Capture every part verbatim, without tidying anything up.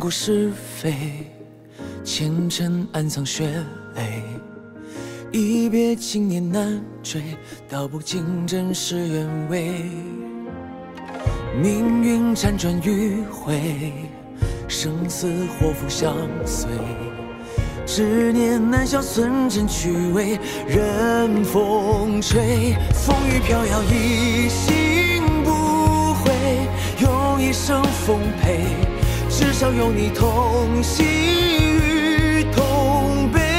乎是非，前尘暗藏血泪。一别经年难追，道不尽真实原委。命运辗转迂回，生死祸福相随。执念难消，寸真去伪，任风吹。风雨飘摇，一心不悔，用一生奉陪。至少有你同喜与同悲。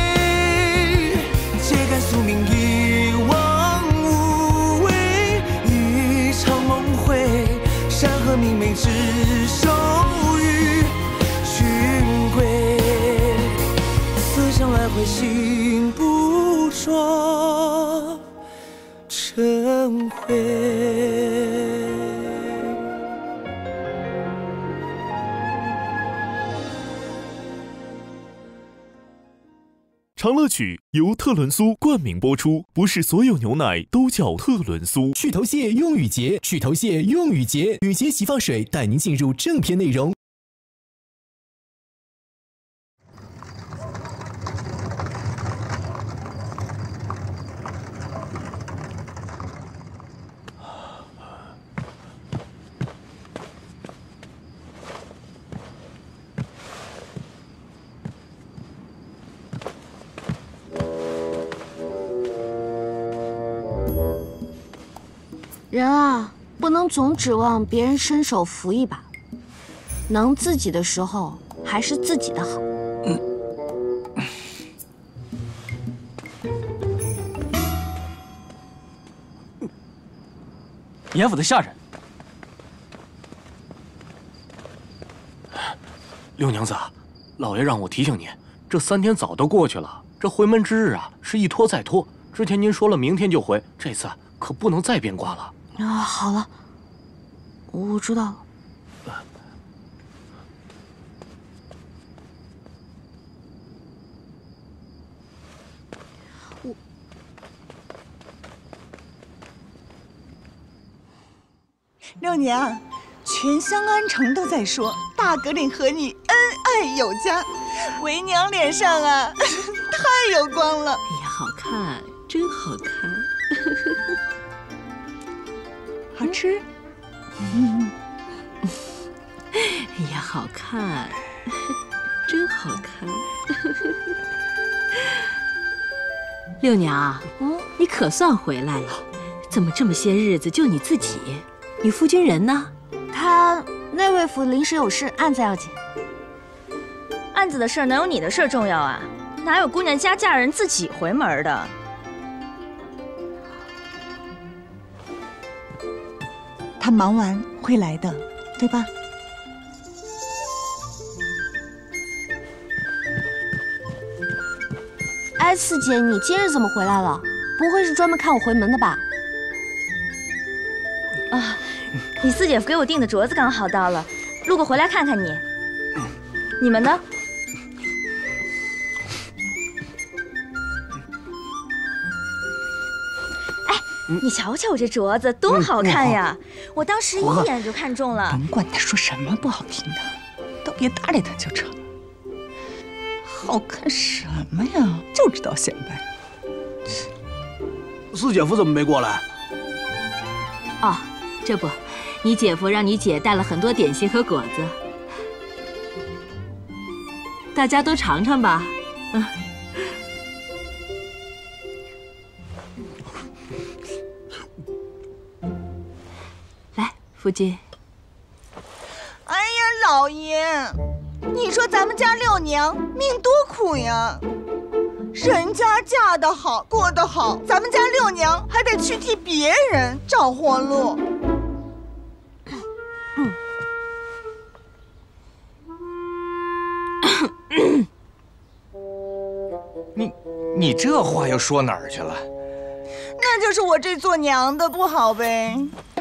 揭竿宿命，一往无为，一场梦回。山河明媚，执手与寻归。思想来回，心不说成灰。 长乐曲由特仑苏冠名播出，不是所有牛奶都叫特仑苏。 去头屑用雨洁，去头屑用雨洁，雨洁洗发水带您进入正片内容。 人啊，不能总指望别人伸手扶一把，能自己的时候还是自己的好。嗯。 严府的下人，六娘子，老爷让我提醒您，这三天早都过去了，这回门之日啊，是一拖再拖。之前您说了明天就回，这次可不能再变卦了。 啊，好了，我知道了。我六娘，全香安城都在说大格岭和你恩爱有加，为娘脸上啊太有光了。 哎呀，好看，真好看。 好吃。 嗯，哎呀，好看，真好看。六娘，嗯，你可算回来了。怎么这么些日子就你自己？你夫君人呢？ 他内卫府临时有事，案子要紧。 案子的事哪有你的事重要啊？哪有姑娘家嫁人自己回门的？ 他忙完会来的，对吧？ 哎，四姐，你今日怎么回来了？不会是专门看我回门的吧？ 啊，你四姐夫给我订的镯子刚好到了，路过回来看看你。你们呢？你瞧瞧我这镯子多好看呀！嗯、我当时一眼就看中了。 甭管他说什么不好听的，都别搭理他就成。好看什么呀？就知道显摆。 四姐夫怎么没过来？ 哦，这不，你姐夫让你姐带了很多点心和果子，大家都尝尝吧。嗯。夫君， 哎呀，老爷，你说咱们家六娘命多苦呀！人家嫁得好，过得好，咱们家六娘还得去替别人找活路。 你你这话又说哪儿去了？ 那就是我这做娘的不好呗。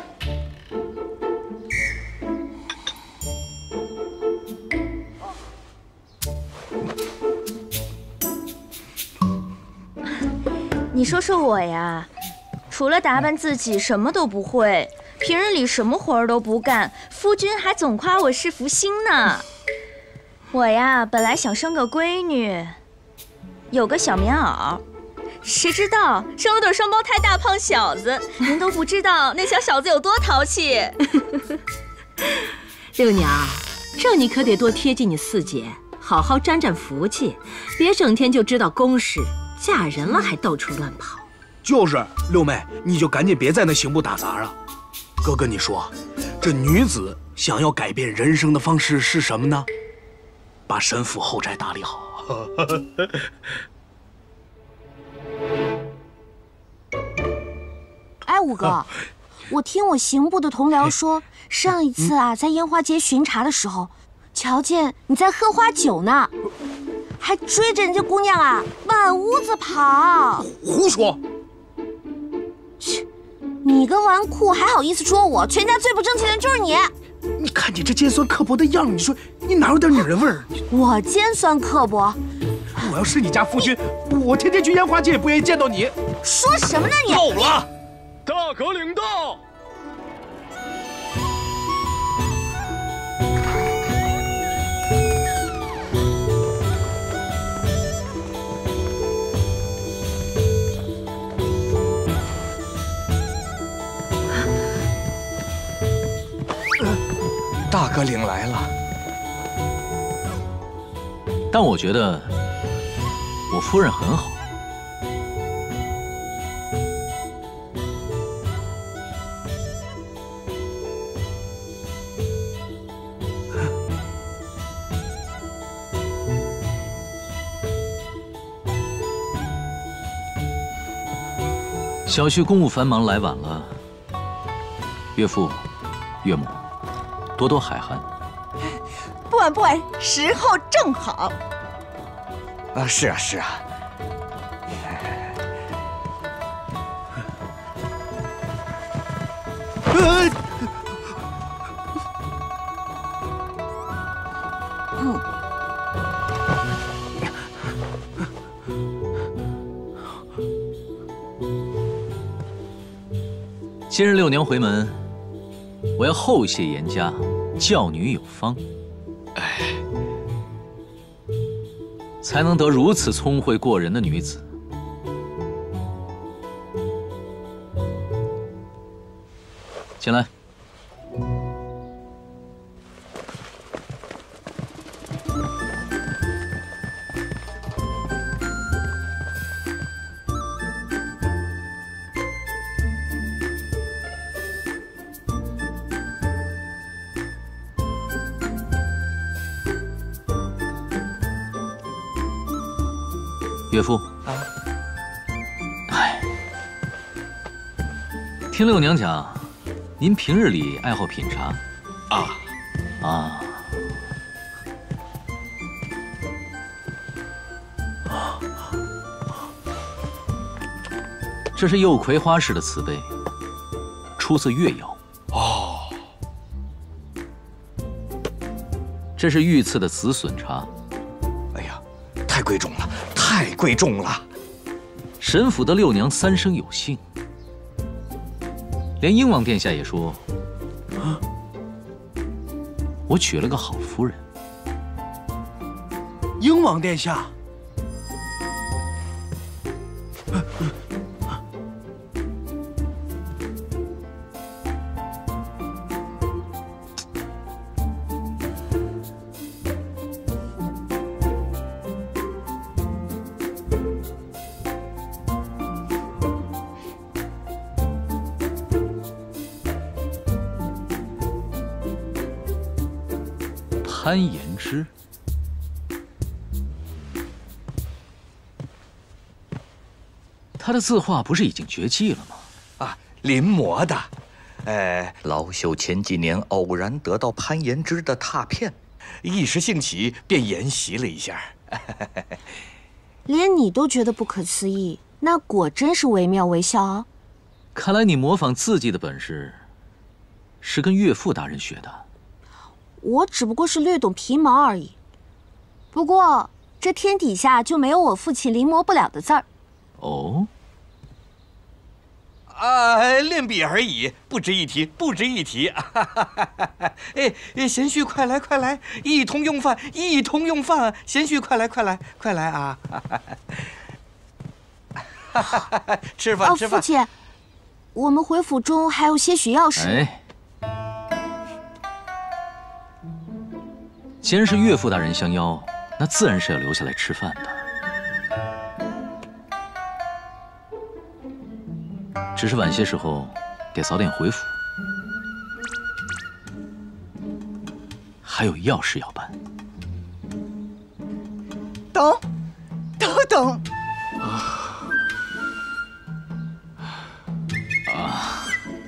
你说说我呀，除了打扮自己什么都不会，平日里什么活儿都不干，夫君还总夸我是福星呢。 我呀，本来想生个闺女，有个小棉袄，谁知道生了对双胞胎大胖小子，您都不知道那小小子有多淘气。 六娘，这你可得多贴近你四姐，好好沾沾福气，别整天就知道公事，嫁人了还到处乱跑。 就是六妹，你就赶紧别在那刑部打杂了。哥跟你说，这女子想要改变人生的方式是什么呢？把神府后宅打理好。 哎，五哥，我听我刑部的同僚说，上一次啊，在烟花节巡查的时候，瞧见你在喝花酒呢，还追着人家姑娘啊满屋子跑。 胡说！ 切，你个纨绔还好意思说我？全家最不争气的人就是你。 你看你这尖酸刻薄的样，你说你哪有点女人味儿？ 我尖酸刻薄？ 我要是你家夫君，我天天去烟花节也不愿意见到你。 说什么呢你？ 够了！ 大可领到。 大哥领来了， 但我觉得我夫人很好。小婿公务繁忙，来晚了。岳父、岳母，多多海涵。 不晚不晚，时候正好。 啊，是啊是啊。 呃嗯。 今日六娘回门，我要厚谢严家，教女有方，哎，才能得如此聪慧过人的女子。进来。岳父，啊，哎，听六娘讲，您平日里爱好品茶， 啊， 啊，这是釉葵花式的瓷杯，出自越窑。 哦， 这是御赐的紫笋茶。 哎呀，太贵重了。太贵重了！ 沈府的六娘三生有幸，连英王殿下也说，啊，我娶了个好夫人。 英王殿下， 潘延之，他的字画不是已经绝迹了吗？ 啊，临摹的。呃，老朽前几年偶然得到潘延之的拓片，一时兴起便研习了一下。 连你都觉得不可思议，那果真是惟妙惟肖啊！ 看来你模仿字迹的本事，是跟岳父大人学的。 我只不过是略懂皮毛而已。不过这天底下就没有我父亲临摹不了的字儿。 哦， 啊，练笔而已，不值一提，不值一提。哎，贤婿，快来，快来，一同用饭，一同用饭。贤婿，快来，快来，快来啊！吃饭，吃饭。 父亲，我们回府中还有些许要事。 哎，既然是岳父大人相邀，那自然是要留下来吃饭的。只是晚些时候得早点回府，还有要事要办。 懂，都懂。 啊啊！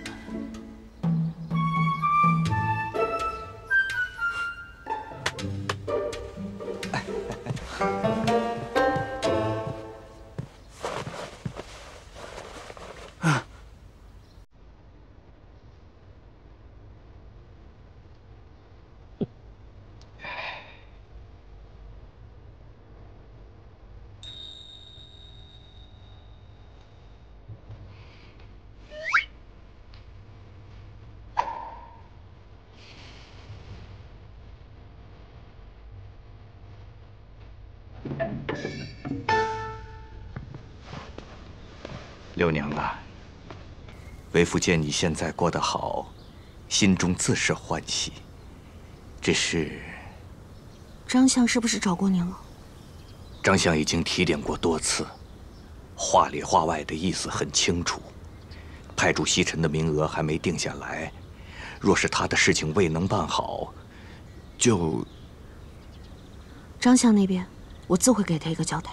六娘啊，为父见你现在过得好，心中自是欢喜。只是， 张相是不是找过您了？ 张相已经提点过多次，话里话外的意思很清楚。派驻西陈的名额还没定下来，若是他的事情未能办好，就…… 张相那边，我自会给他一个交代。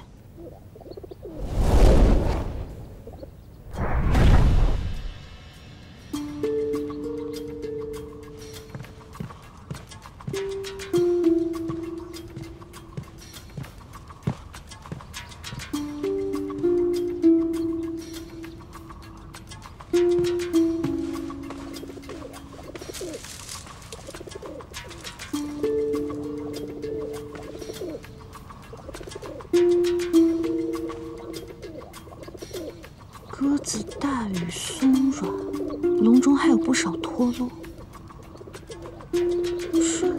鸽子大羽松软，笼中还有不少脱落。是。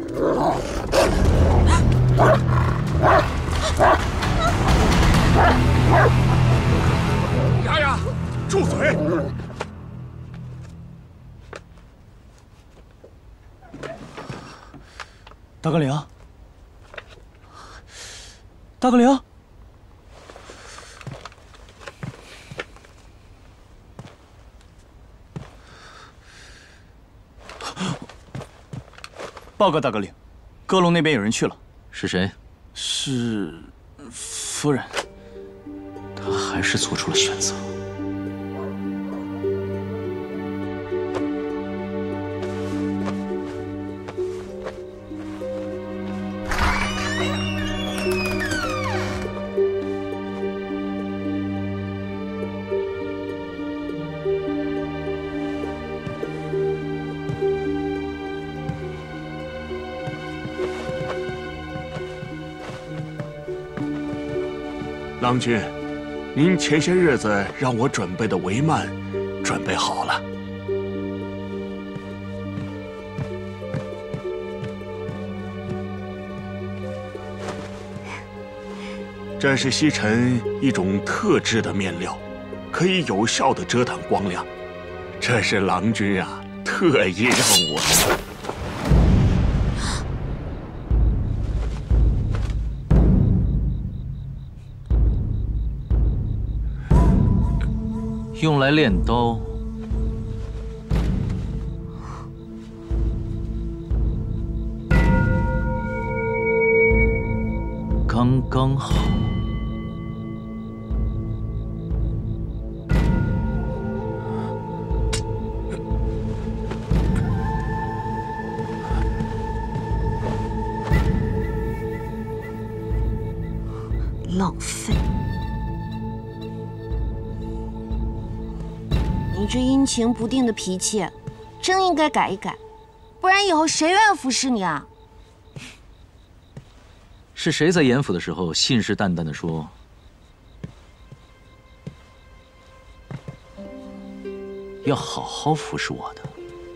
丫丫，住嘴！ 大哥领，大哥领。报告大哥领，阁楼那边有人去了。 是谁？ 是夫人。 他还是做出了选择。 郎君，您前些日子让我准备的帷幔，准备好了。这是西陈一种特制的面料，可以有效地遮挡光亮。这是郎君啊，特意让我。 用来炼刀，刚刚好。 浪费！你这阴晴不定的脾气，真应该改一改，不然以后谁愿意服侍你啊？ 是谁在严府的时候信誓旦旦地说， 要好好服侍我的。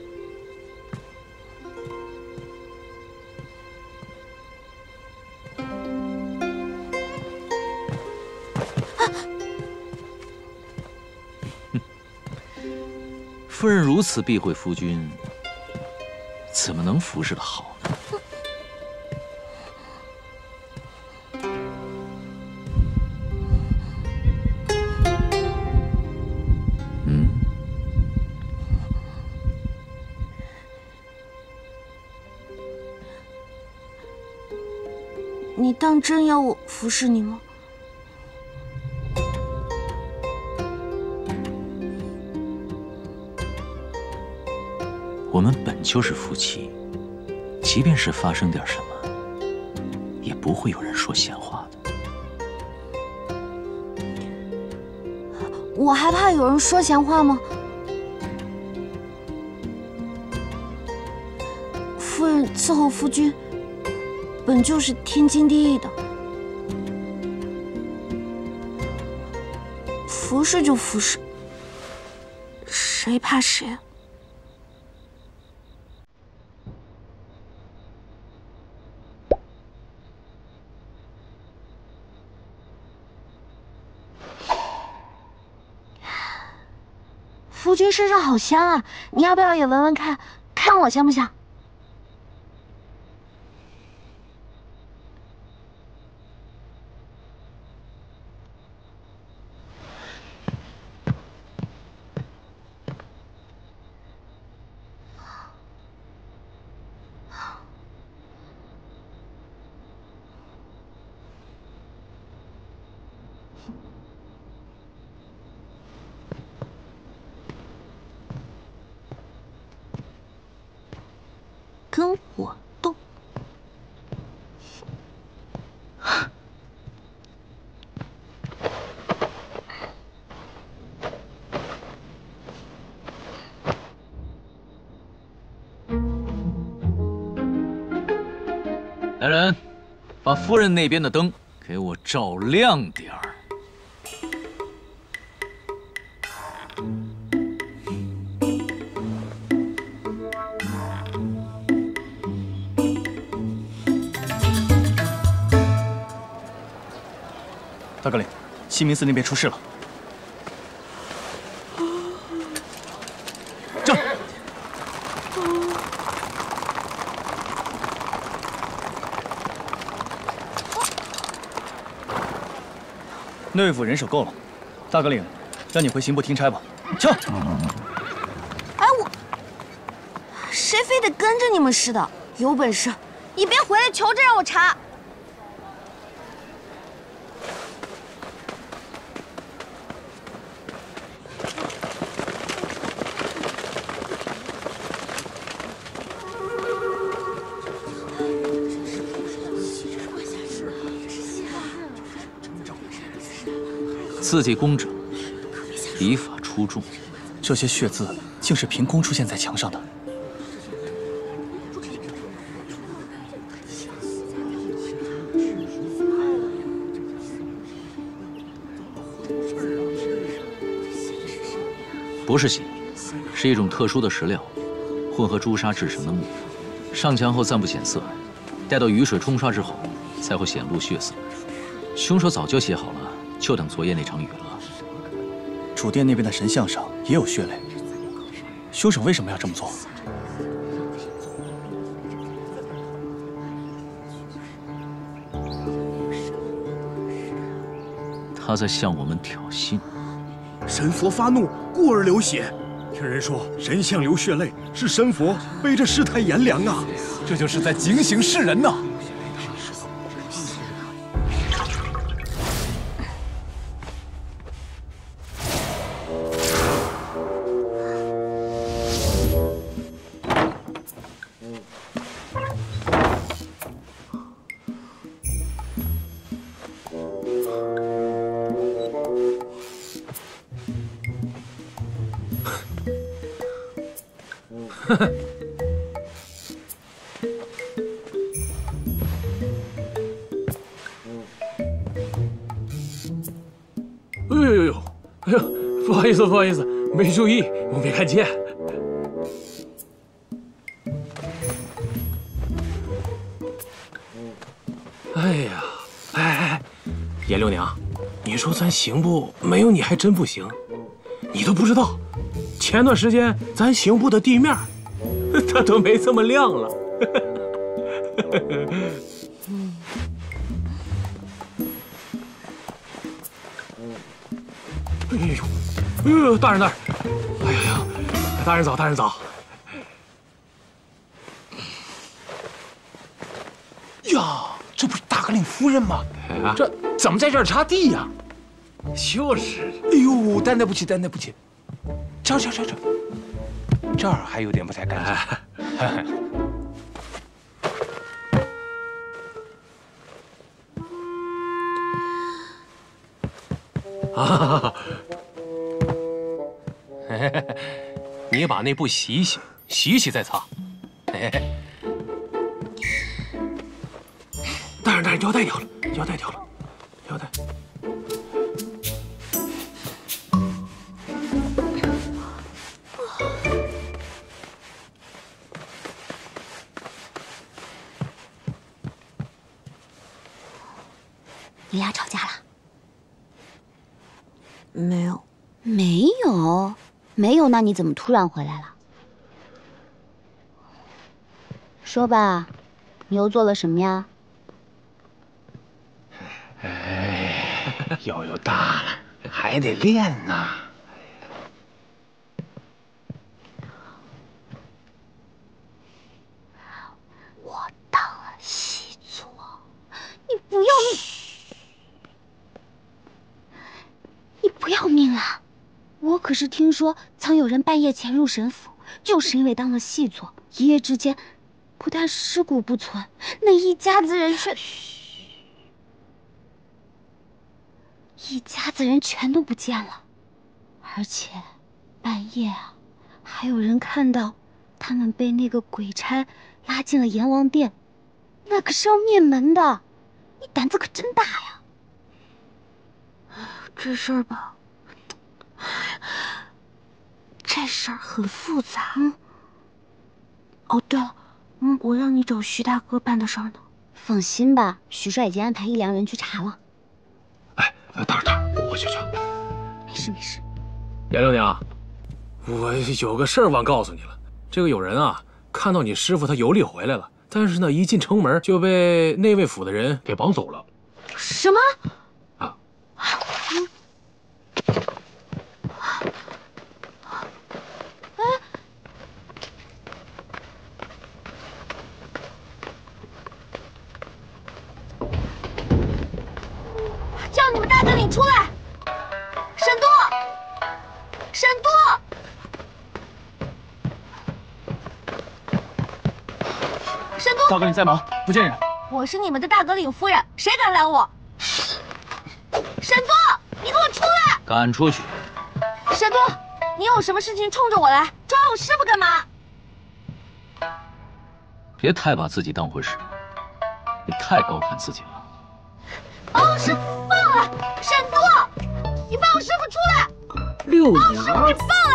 夫人如此避讳夫君，怎么能服侍得好呢？嗯， 你当真要我服侍你吗？ 我们本就是夫妻，即便是发生点什么，也不会有人说闲话的。 我还怕有人说闲话吗？夫人伺候夫君，本就是天经地义的。服侍就服侍，谁怕谁啊？ 夫君身上好香啊，你要不要也闻闻看，看我香不香？跟我斗！ 来人，把夫人那边的灯给我照亮点儿。 大哥领，西明寺那边出事了。这，内卫府人手够了，大哥领，让你回刑部听差吧。撤！ 哎，我，谁非得跟着你们似的？有本事，你别回来求着让我查。 字迹工整，笔法出众， 这些血字竟是凭空出现在墙上的。 不是血，是一种特殊的石料，混合朱砂制成的木，上墙后暂不显色，待到雨水冲刷之后，才会显露血色。凶手早就写好了。 就等昨夜那场雨了。 主殿那边的神像上也有血泪，凶手为什么要这么做？ 他在向我们挑衅。 神佛发怒，故而流血。听人说，神像流血泪是神佛背着世态炎凉啊！ 这就是在警醒世人呐！ 哎呦呦呦！哎呀，不好意思，不好意思， 没注意，我没看见。哎呀，哎哎，颜六娘，你说咱刑部没有你还真不行，你都不知道，前段时间咱刑部的地面，它都没这么亮了。哎呦，哎呦，大人大人，哎呀呀，大人早，大人早。 呀，这不是大阁领夫人吗？啊、这怎么在这儿擦地呀？ 就是。 哎呦，担待不起，担待不起。这这这这，这儿还有点不太干净。 啊！你把那布洗一洗，洗一洗再擦。大人，大人，腰带掉了，腰带掉了，腰带。 你俩吵架了？没有，没有，没有，那你怎么突然回来了？说吧，你又做了什么呀？ 哎，腰又大了，还得练呢。 我当了细作，你不要命！你不要命啊！我可是听说曾有人半夜潜入神府，就是因为当了细作，一夜之间，不但尸骨不存，那一家子人却……一家子人全都不见了，而且半夜啊，还有人看到他们被那个鬼差拉进了阎王殿，那可是要灭门的。你胆子可真大呀！这事儿吧，这事儿很复杂。嗯。哦，对了，嗯，我让你找徐大哥办的事儿呢。放心吧，徐帅已经安排一良人去查了。 哎，大人大人，我去去。 没事没事。 颜六娘，我有个事儿忘告诉你了。这个有人啊，看到你师傅他游历回来了，但是呢，一进城门就被内卫府的人给绑走了。 什么？ 啊？ 嗯。哎。叫你们大哥领出来！沈多，沈多！沈多， 大哥你在忙，不见人。 我是你们的大阁领夫人，谁敢拦我？沈多，你给我出来！ 赶出去！ 沈多，你有什么事情冲着我来，抓我师傅干嘛？ 别太把自己当回事，你太高看自己了。 把我师傅放了！沈多，你放我师傅出来！ 六娘， 把我师傅给放了！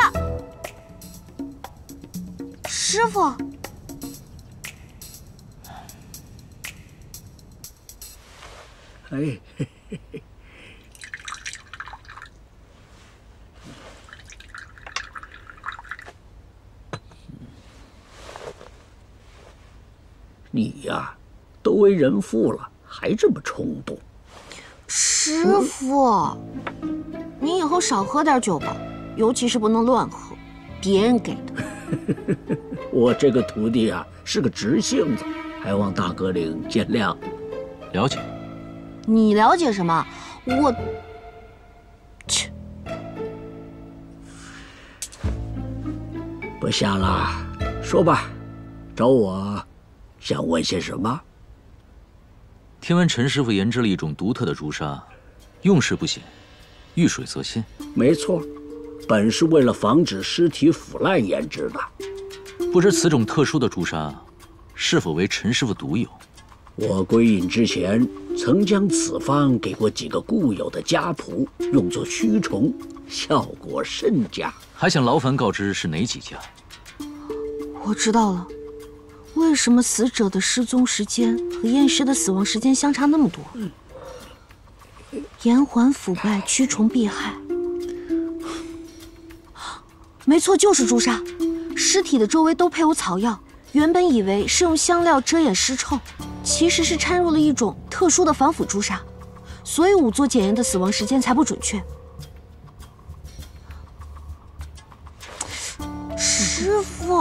师傅。 哎，嘿嘿嘿，你呀，都为人父了，还这么冲动。 师傅，你以后少喝点酒吧，尤其是不能乱喝，别人给的。 我这个徒弟啊，是个直性子，还望大阁领见谅。 了解。 你了解什么？我，切， 不瞎了，说吧，找我想问些什么？ 听闻陈师傅研制了一种独特的朱砂，用时不显，遇水则鲜。 没错，本是为了防止尸体腐烂研制的。 不知此种特殊的朱砂，是否为陈师傅独有？ 我归隐之前，曾将此方给过几个固有的家仆，用作驱虫， 效果甚佳。 还请劳烦告知是哪几家？ 我知道了，为什么死者的失踪时间和验尸的死亡时间相差那么多？延缓腐败，驱虫避害。没错，就是朱砂。尸体的周围都配有草药，原本以为是用香料遮掩尸臭，其实是掺入了一种特殊的防腐朱砂，所以仵作检验的死亡时间才不准确。师傅，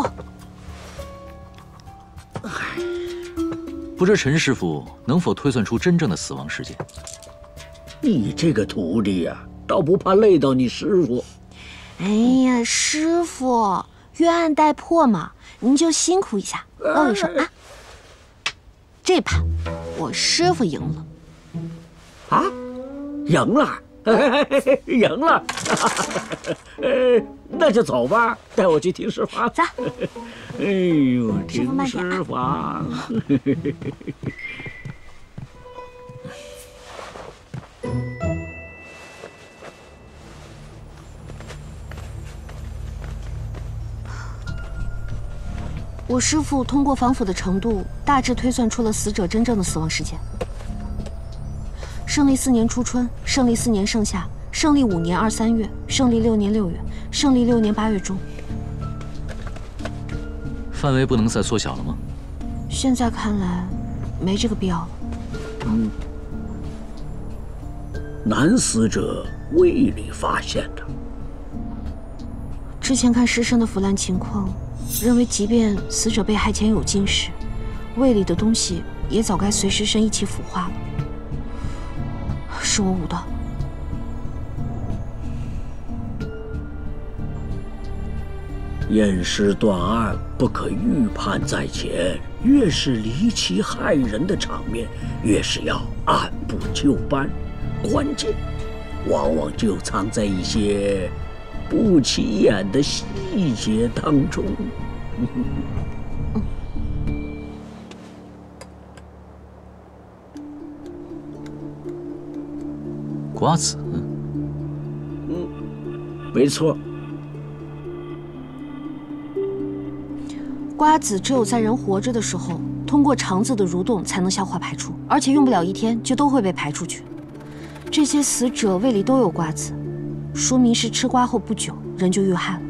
不知陈师傅能否推算出真正的死亡时间？ 你这个徒弟呀、啊，倒不怕累到你师傅。 哎呀，师傅，冤案待破嘛，您就辛苦一下，露一手啊。这盘我师傅赢了。 啊，赢了，赢了。那就走吧，带我去听师法。 走。 哎呦，听师法。 我师父通过防腐的程度，大致推算出了死者真正的死亡时间。胜历四年初春，胜历四年盛夏，胜历五年二三月，胜历六年六月，胜历六年八月中。 范围不能再缩小了吗？ 现在看来，没这个必要了。 嗯，男死者胃里发现的。 之前看尸身的腐烂情况。认为，即便死者被害前有进食，胃里的东西也早该随尸身一起腐化了。是我误导。 验尸断案不可预判在前，越是离奇骇人的场面，越是要按部就班。关键，往往就藏在一些不起眼的细节当中。 瓜子， 嗯，没错。 瓜子只有在人活着的时候，通过肠子的蠕动才能消化排出，而且用不了一天就都会被排出去。这些死者胃里都有瓜子，说明是吃瓜后不久人就遇害了。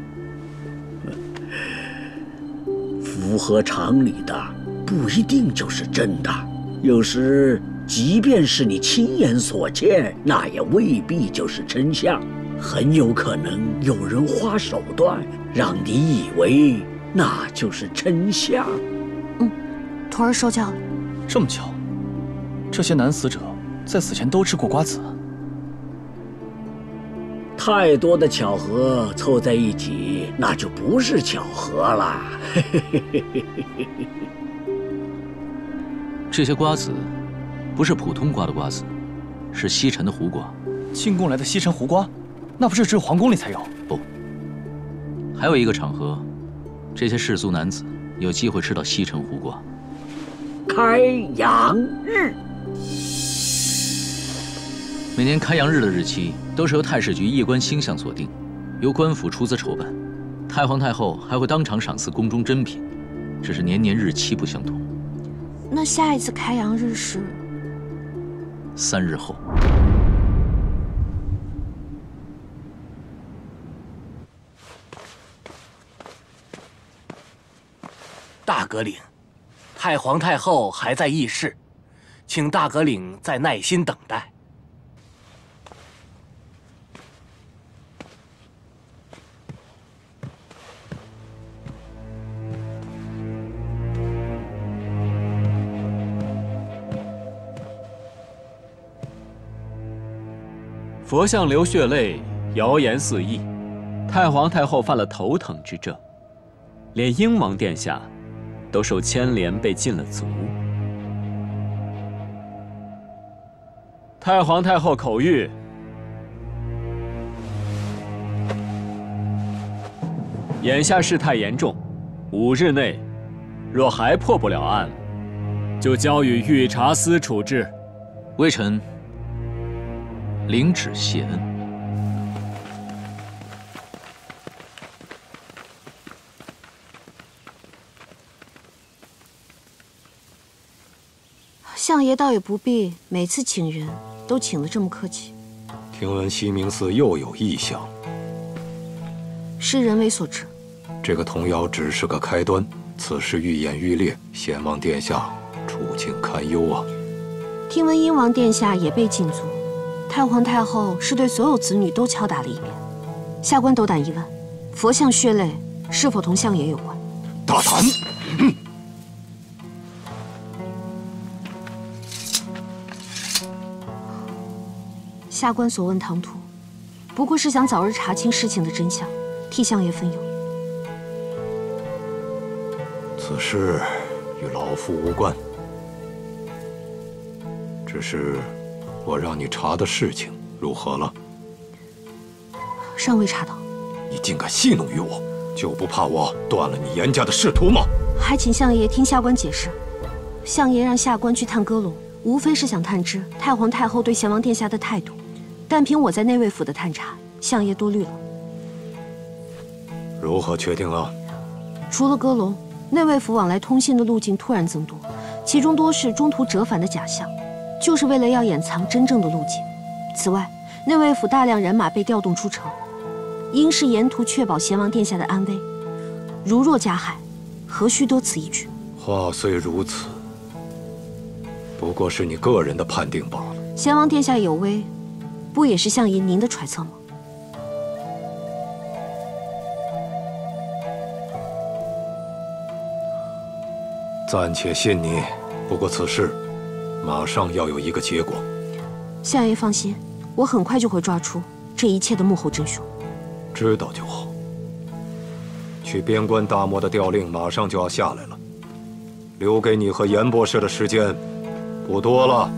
符合常理的不一定就是真的，有时即便是你亲眼所见，那也未必就是真相。很有可能有人花手段让你以为那就是真相。 嗯，徒儿受教了。 这么巧，这些男死者在死前都吃过瓜子。 太多的巧合凑在一起，那就不是巧合了。 这些瓜子不是普通瓜的瓜子，是西沉的胡瓜。 进贡来的西沉胡瓜，那不是只有皇宫里才有？ 不，还有一个场合，这些氏族男子有机会吃到西沉胡瓜。 开阳日。 每年开阳日的日期都是由太史局夜观星象所定，由官府出资筹办。太皇太后还会当场赏赐宫中珍品，只是年年日期不相同。 那下一次开阳日是三日后。 大阁领，太皇太后还在议事，请大阁领再耐心等待。 佛像流血泪，谣言四溢，太皇太后犯了头疼之症，连英王殿下都受牵连被禁了足。太皇太后口谕：眼下事态严重，五日内若还破不了案，就交予御察司处置。 微臣领旨谢恩。 相爷倒也不必每次请人都请得这么客气。 听闻西明寺又有异象， 是人为所致。 这个童谣只是个开端，此事愈演愈烈，先王殿下处境堪忧啊。 听闻英王殿下也被禁足，太皇太后是对所有子女都敲打了一遍。下官斗胆一问，佛像血泪是否同相爷有关？ 大胆！嗯下官所问唐突，不过是想早日查清事情的真相，替相爷分忧。 此事与老夫无关，只是我让你查的事情如何了？ 尚未查到。 你竟敢戏弄于我，就不怕我断了你严家的仕途吗？ 还请相爷听下官解释。相爷让下官去探歌龙，无非是想探知太皇太后对贤王殿下的态度。但凭我在内卫府的探查，相爷多虑了。 如何确定啊？ 除了歌龙，内卫府往来通信的路径突然增多，其中多是中途折返的假象，就是为了要掩藏真正的路径。此外，内卫府大量人马被调动出城，应是沿途确保贤王殿下的安危。如若加害，何须多此一举？ 话虽如此，不过是你个人的判定罢了。 贤王殿下有危，不也是相爷您的揣测吗？ 暂且信你，不过此事马上要有一个结果。 相爷放心，我很快就会抓出这一切的幕后真凶。 知道就好。去边关大漠的调令马上就要下来了，留给你和严博士的时间不多了。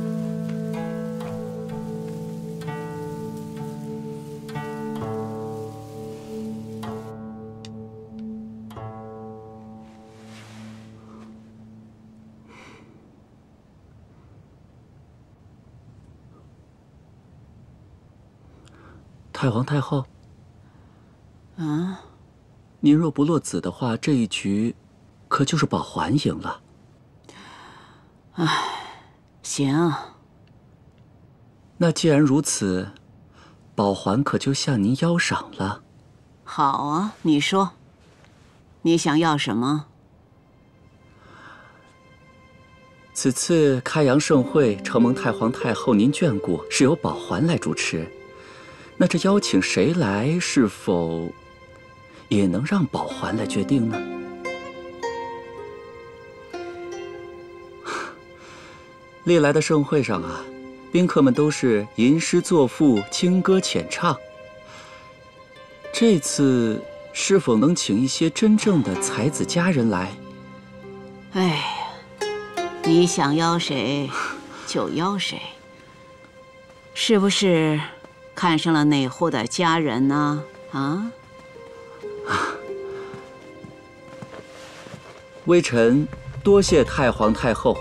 太皇太后， 啊， 您若不落子的话，这一局可就是宝环赢了。 唉，行。 那既然如此，宝环可就向您邀赏了。 好啊，你说，你想要什么？ 此次开阳盛会，承蒙太皇太后您眷顾，是由宝环来主持。那这邀请谁来，是否也能让宝环来决定呢？历来的盛会上啊，宾客们都是吟诗作赋、轻歌浅唱。这次是否能请一些真正的才子佳人来？ 哎呀，你想邀谁就邀谁，是不是？看上了哪户的家人呢？啊！ 微臣多谢太皇太后。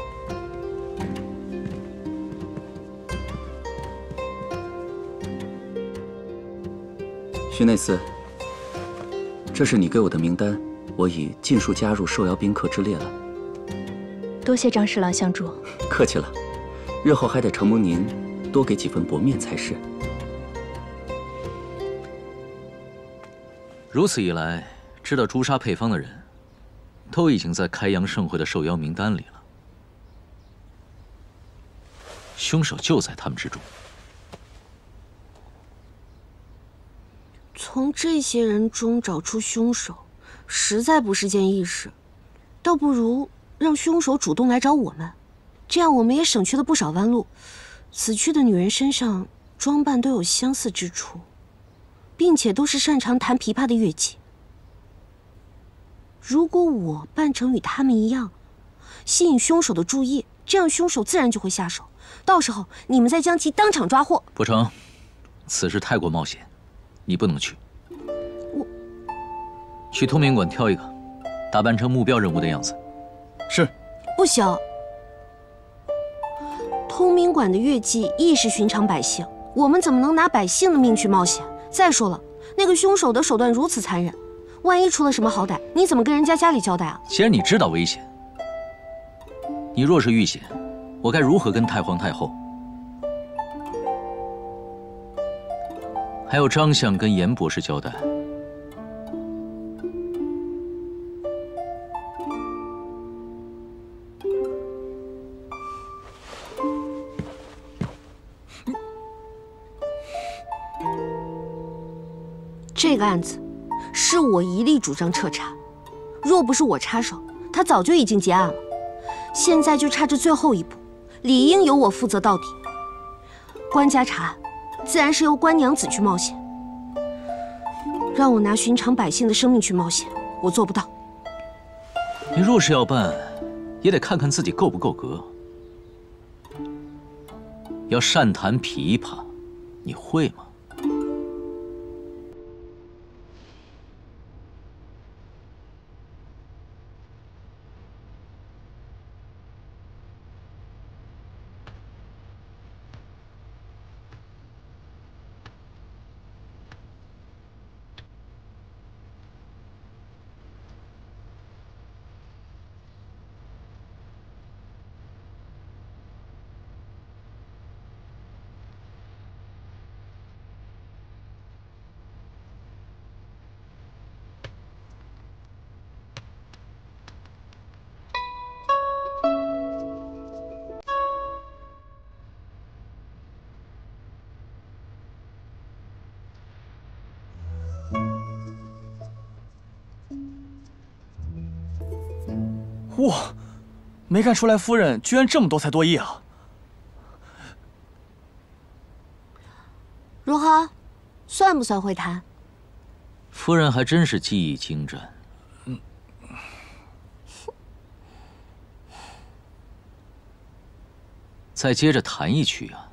徐内司，这是你给我的名单，我已尽数加入受邀宾客之列了。 多谢张侍郎相助。 客气了，日后还得承蒙您多给几分薄面才是。 如此一来，知道朱砂配方的人，都已经在开阳盛会的受邀名单里了。凶手就在他们之中。 从这些人中找出凶手，实在不是件易事。倒不如让凶手主动来找我们，这样我们也省去了不少弯路。死去的女人身上装扮都有相似之处，并且都是擅长弹琵琶的乐伎。如果我扮成与他们一样，吸引凶手的注意，这样凶手自然就会下手。到时候你们再将其当场抓获。 不成，此事太过冒险，你不能去。 我去通明馆挑一个，打扮成目标人物的样子。 是。 不行。通明馆的乐伎亦是寻常百姓，我们怎么能拿百姓的命去冒险？再说了，那个凶手的手段如此残忍，万一出了什么好歹，你怎么跟人家家里交代啊？ 既然你知道危险，你若是遇险， 我该如何跟太皇太后，还有张相跟严博士交代？ 这个案子是我一力主张彻查，若不是我插手，他早就已经结案了。现在就差这最后一步，理应由我负责到底。官家查案，自然是由官娘子去冒险。让我拿寻常百姓的生命去冒险，我做不到。 你若是要办，也得看看自己够不够格。要善弹琵琶，你会吗？ 哇，没看出来夫人居然这么多才多艺啊！ 如何，算不算会弹？ 夫人还真是技艺精湛。嗯，再接着弹一曲啊。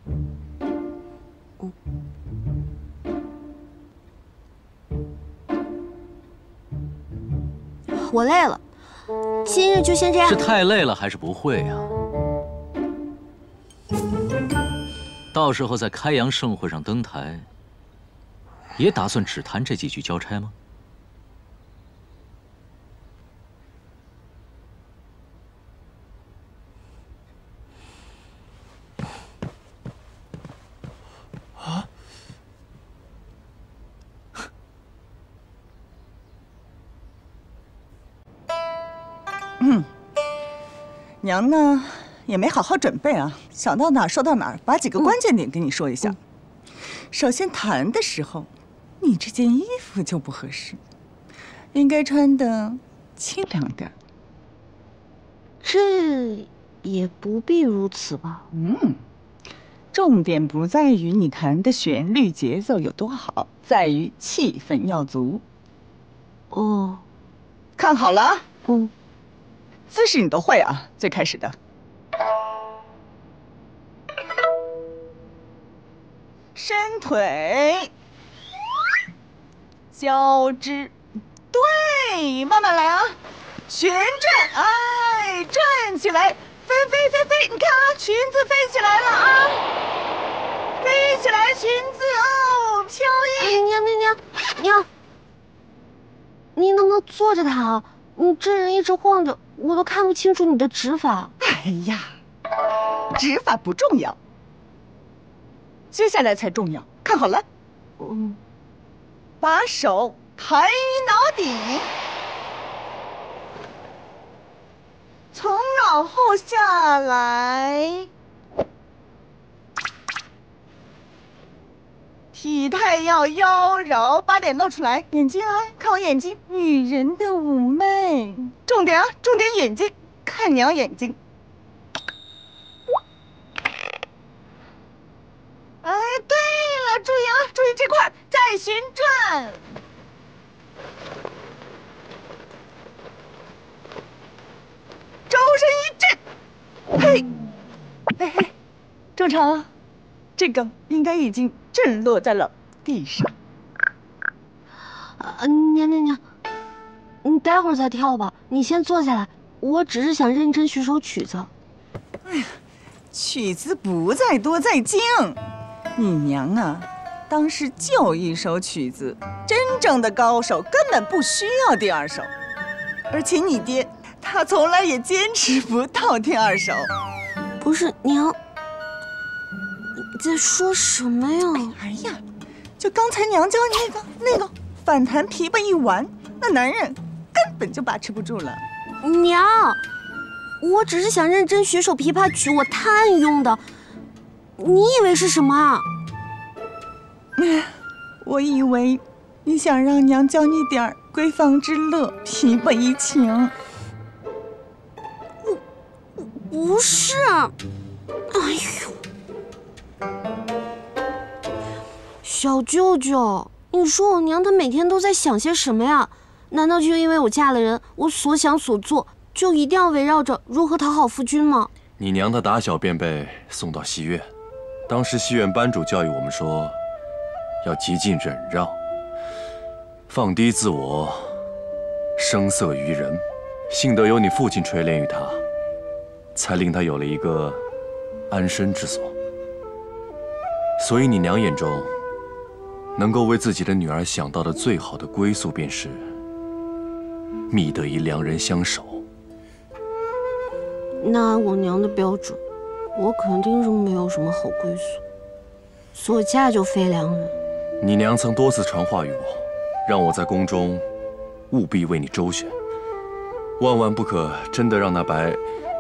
我累了。今日就先这样。 是太累了还是不会呀？到时候在开阳盛会上登台，也打算只弹这几句交差吗？ 啊？ 嗯，娘呢也没好好准备啊，想到哪儿说到哪儿，把几个关键点跟你说一下。嗯、首先弹的时候，你这件衣服就不合适，应该穿的清凉点。 这也不必如此吧？ 嗯，重点不在于你弹的旋律节奏有多好，在于气氛要足。 哦， 看好了。 嗯。 姿势你都会啊，最开始的伸腿、交织，对，慢慢来啊，旋转，哎，转起来，飞飞飞飞，你看啊，裙子飞起来了啊，飞起来，裙子哦，飘逸。 娘娘娘娘，你能不能坐着弹啊？你这人一直晃着。我都看不清楚你的指法。 哎呀，指法不重要，接下来才重要。看好了，嗯，把手抬于脑顶，从脑后下来，体态要妖娆，把脸露出来，眼睛啊，看我眼睛，女人的妩媚。重点啊，重点眼睛，看娘眼睛。哎，对了，注意啊，注意这块，再旋转。周身一震，嘿，嘿嘿，正常啊，这个应该已经震落在了地上。 啊，娘娘娘。你待会儿再跳吧，你先坐下来。我只是想认真学首曲子。 哎呀，曲子不在多在精。你娘啊，当时就一首曲子，真正的高手根本不需要第二首。而且你爹他从来也坚持不到第二首。 不是娘，你在说什么呀？ 哎呀，就刚才娘教你那个那个反弹琵琶一玩，那男人根本就把持不住了。 娘，我只是想认真学首琵琶曲，我探用的。你以为是什么啊？ 我以为你想让娘教你点闺房之乐，琵琶一情。 不不是，哎呦，小舅舅，你说我娘她每天都在想些什么呀？难道就因为我嫁了人，我所想所做就一定要围绕着如何讨好夫君吗？ 你娘她打小便被送到戏院，当时戏院班主教育我们说，要极尽忍让，放低自我，声色于人。幸得有你父亲垂怜于她，才令她有了一个安身之所。所以你娘眼中，能够为自己的女儿想到的最好的归宿，便是觅得一良人相守。 那按我娘的标准，我肯定是没有什么好归宿，所嫁就非良人。 你娘曾多次传话于我，让我在宫中务必为你周旋，万万不可真的让那白，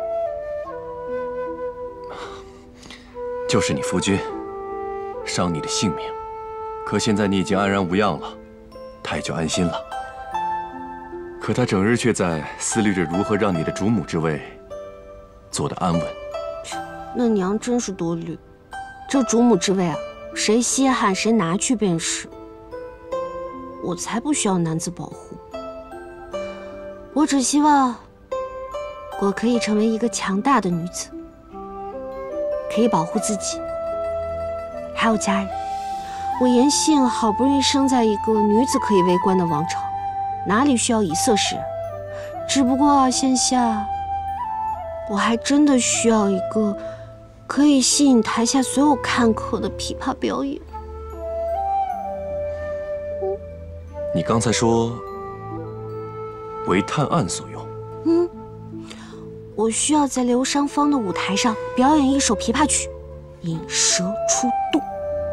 就是你夫君，伤你的性命。可现在你已经安然无恙了，他也就安心了。可他整日却在思虑着如何让你的主母之位做得安稳。 那娘真是多虑，这主母之位啊，谁稀罕谁拿去便是。我才不需要男子保护，我只希望我可以成为一个强大的女子，可以保护自己，还有家人。我严幸好不容易生在一个女子可以为官的王朝，哪里需要以色侍人？只不过现下，我还真的需要一个可以吸引台下所有看客的琵琶表演。 你刚才说为探案所用？ 嗯，我需要在流商坊的舞台上表演一首琵琶曲，引蛇出洞。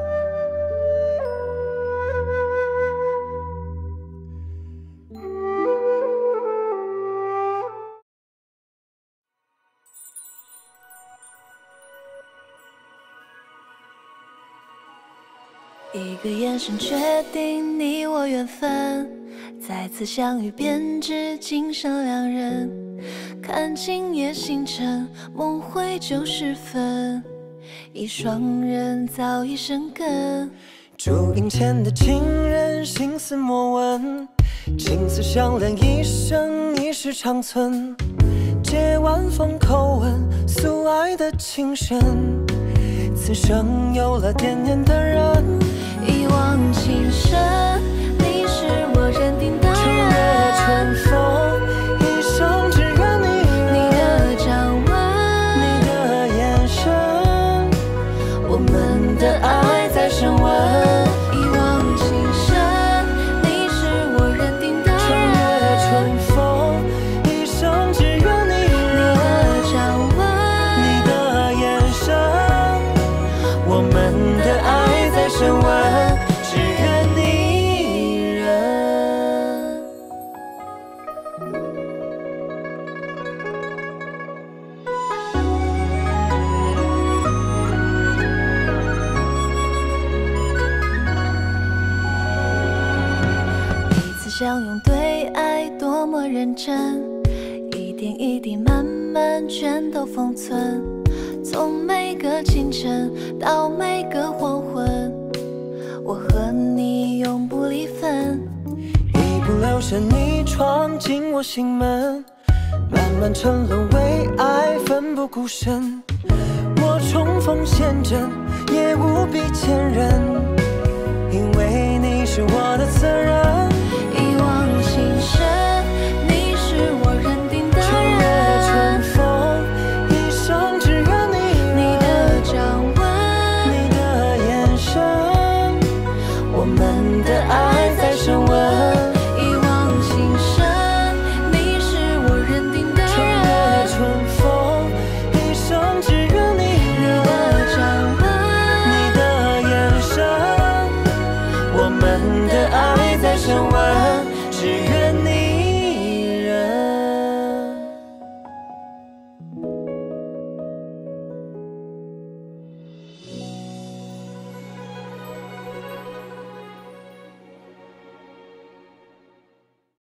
一个眼神决定你我缘分，再次相遇便知今生两人。看今夜星辰，梦回旧时分，一双人早已生根。 竹林前的情人，心思莫问，青丝相恋一生，一世长存。借晚风口吻，诉爱的情深，此生有了惦念的人。 一往情深，你是我认定的人。 秋月春风，一生只愿你人。 你的掌纹， 你的眼神， 我们的爱在升温。一往情深，你是我认定的人。 秋月春风，一生只愿你人。 你的掌纹， 你的眼神，我们的爱在升温。 相拥对爱多么认真，一点一滴慢慢全都封存。从每个清晨到每个黄昏，我和你永不离分。 一不留神你闯进我心门，漫漫沉沦为爱奋不顾身。我冲锋陷阵也无比坚韧，因为你是我的责任。 一往情深，你是我认定的人。 秋月春风，一生只愿你人。 你的掌纹， 你的眼神， 我们的爱在升温。一往情深，你是我认定的人。 秋月春风，一生只愿的爱在升温。